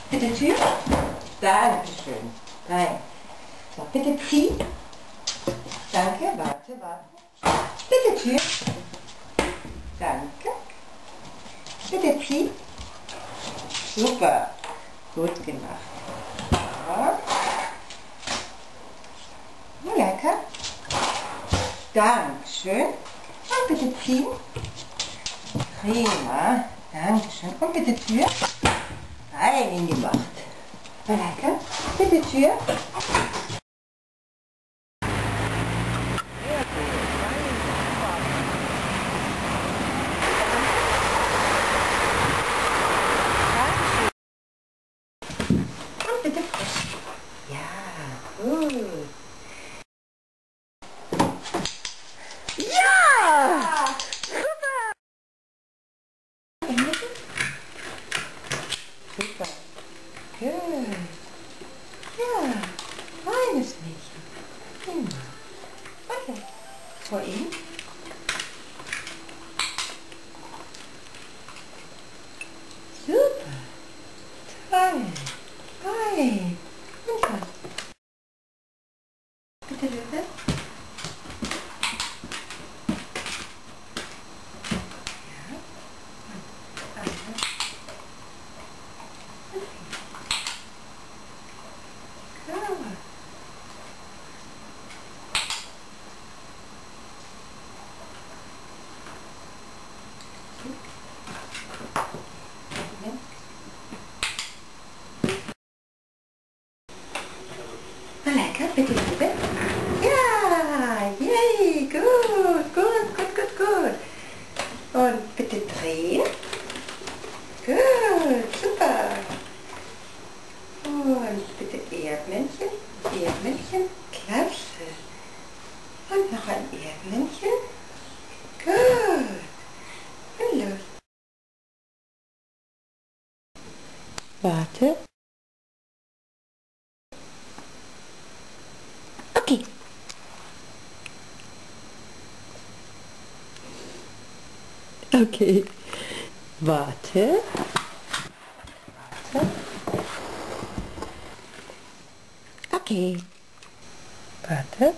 Bitte Tür. Dankeschön. Nein. So, bitte zieh. Danke, warte. Bitte Tür. Danke. Bitte zieh. Super. Gut gemacht. Ja. Malaika. Dankeschön. Und bitte ziehen. Prima. Dankeschön. Und bitte Tür. Rein in die Macht. Malaika, bitte Tür. Und bitte frisch. Ja, gut. Ja! Super! Super. Gut. Ja, feines Mädchen. Prima. Okay. Vor ihm. Super. Toll. Hi. Und was? Bitte, bitte. Malaika, bitte, bitte. Ja, yay, gut. Und bitte drehen. Gut, super. Und bitte Erdmännchen, klasse. Und noch ein Erdmännchen. Gut. Und los. Warte. Okay. Okay. Warte. Okay. Warte.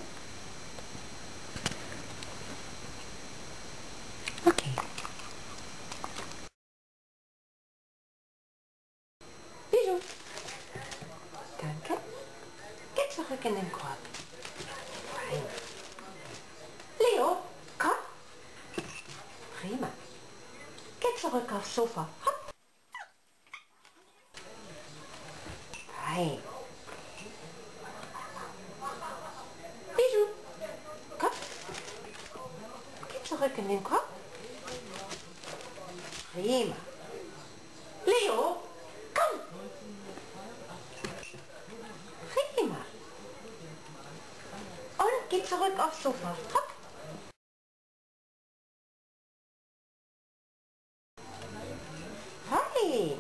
Okay. Bijou. Danke. Geh zurück in den Korb. Fein. Leo, komm. Prima. Geh zurück aufs Sofa. Hopp. Fein. Bijou, komm. Geh zurück in den Korb. Prima. Leo, komm. Prima. Und geh zurück aufs Sofa. Hopp. Hi.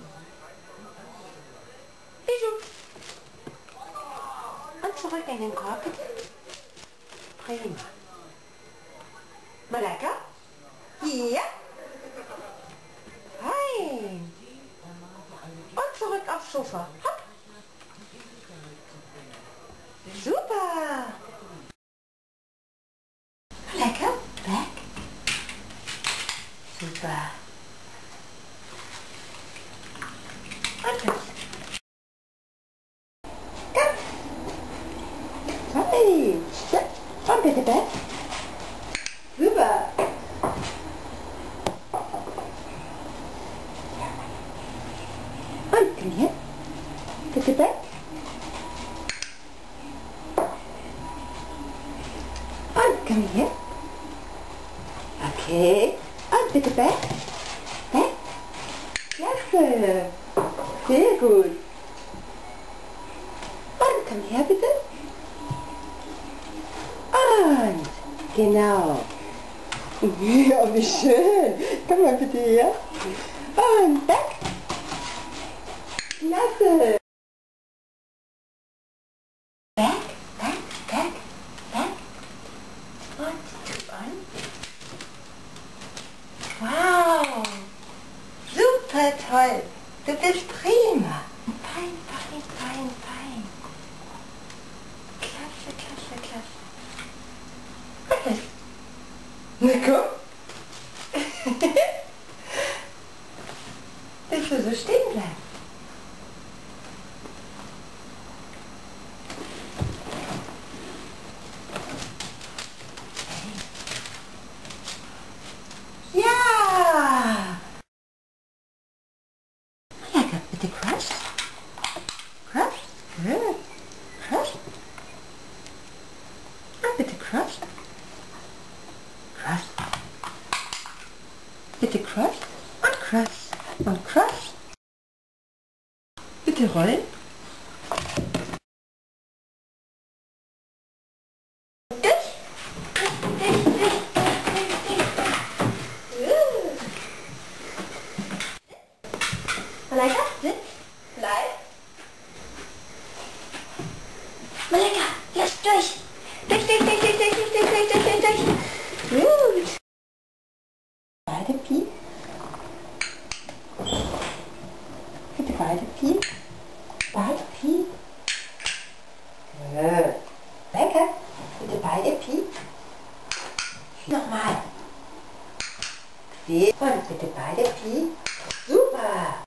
Bijou. Und zurück in den Korb, bitte. Prima. Malaika? Ja. Hi. Und zurück aufs Sofa. Hopp. Super. Malaika, weg. Super. Und los. Komm. Hey. Ja. Und bitte weg. Super. Und komm her. Bitte weg. Und komm her. Okay. Und bitte weg. Weg. Klasse. Sehr gut. Und komm her, bitte. Und genau. Ja, wie schön. Komm mal bitte her. Und weg. Klasse. Weg. Und. Wow. Super toll. Du bist prima. Fein. Na komm. Willst du so stehen bleiben? Ja! Malaika, bitte crush. Crush. Good. Crush. Ah, bitte crush. Crush. Bitte crush. Und crush. Und crush. Bitte rollen. Malaika, sitz, bleib. Malaika, lass durch. Durch. Gut. Beide Pi. Bitte beide Pi. Beide Pi. Gut. Malaika, bitte beide Pi. Nochmal. Und bitte beide Pi. Super.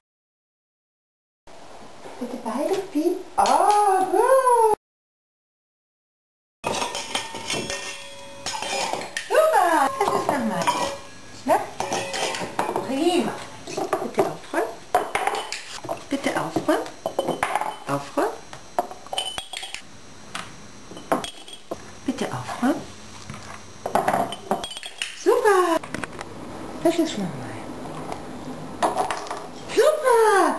Bitte beide Pi. Oh, gut. Super. Das ist nochmal. Schnapp. Prima. Bitte aufräumen. Bitte aufräumen. Aufräumen. Bitte aufräumen. Super. Das ist nochmal. Super.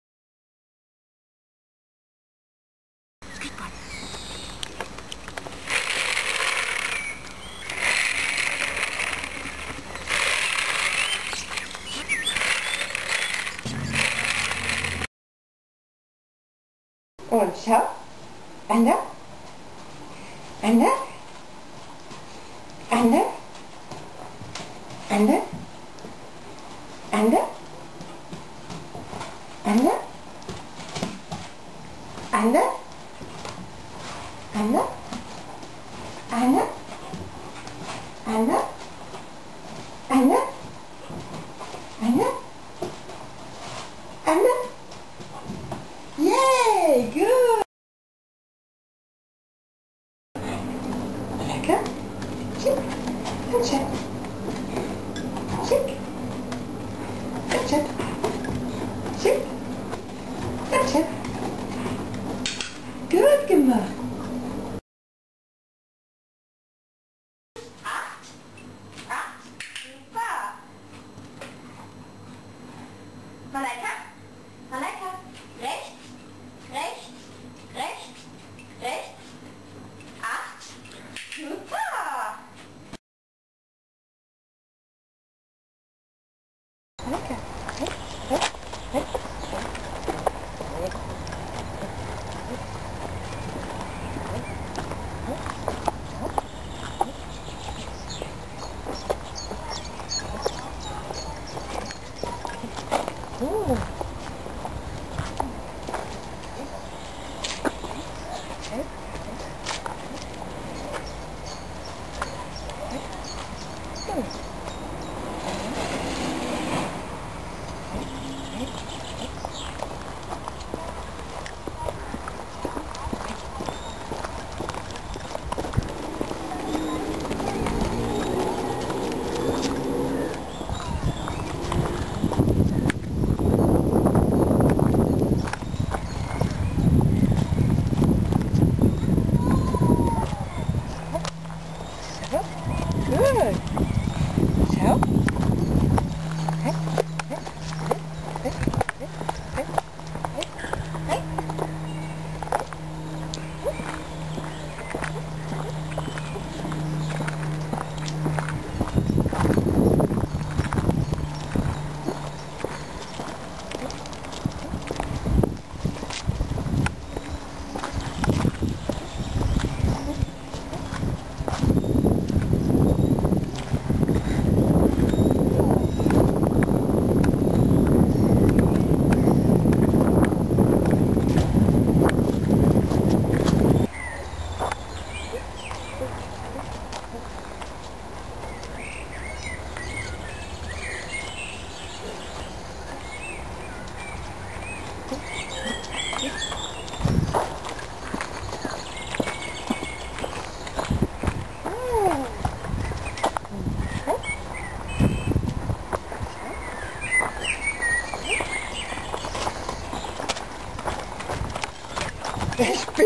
Und schau. Ander. Ander. Ander. Ander. Ander. Ander. Ander. Ander. Ander. Ander. Ander. Ander. Ander. Yay, good. Lecker. Schick. Und schick. Schick. Und schick. Schick. Und schick. Gut gemacht. 8. Super. Malaika. Malaika. Rechts. Rechts. Rechts. Rechts. 8. Super.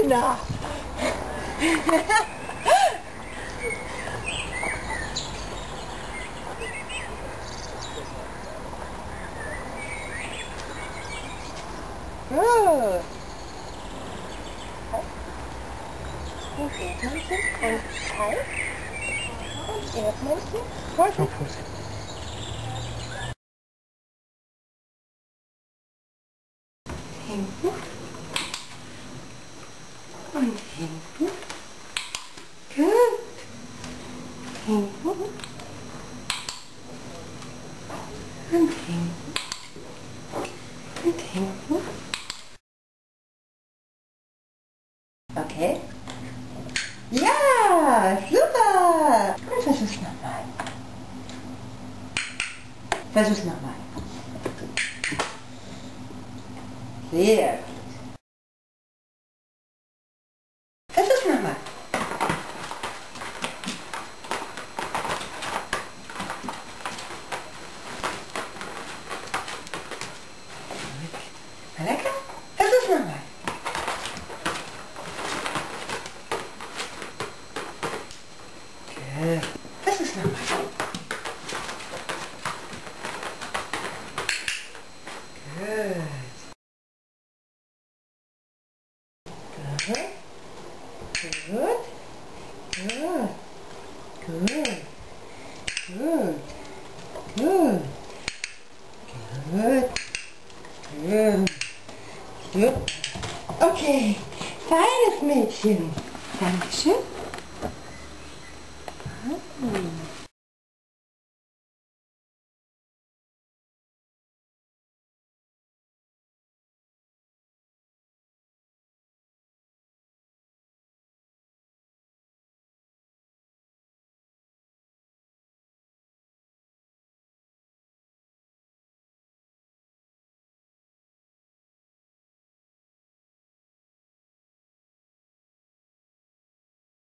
Genau. Gut. Und Erdmännchen und Kai. Und Erdmännchen. Vorsicht. Hinten. Und hinten. Gut. Hinten. Und hinten. Und hinten. Okay. Ja, super. Und versuch's nochmal. Versuch's nochmal. Sehr gut. Versuch's nochmal. Malaika, versuch's nochmal. Gut. Versuch's nochmal. Gut. Gut. Good. Good. Good. Good. Good. Good. Good. Good. Okay. Feines Mädchen. Dankeschön.